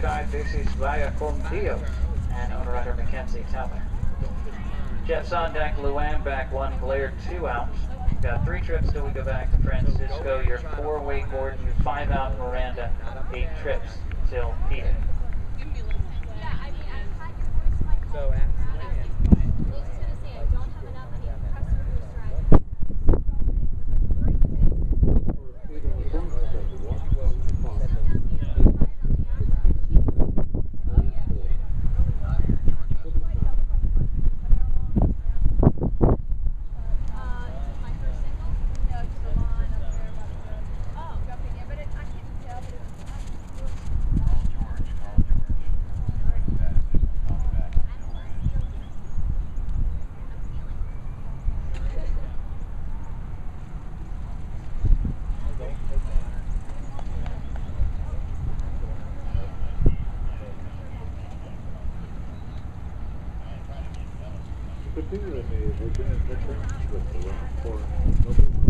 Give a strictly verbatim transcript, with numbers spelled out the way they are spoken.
Sky, this is Via Condio and owner-rider Mackenzie, Towler. Jets on deck, Luann back one, Blair two out. Got three trips till we go back to Francisco. Your four Wake Gordon, five out Miranda, eight trips till Peter. So, Particularly, they've been in the with the for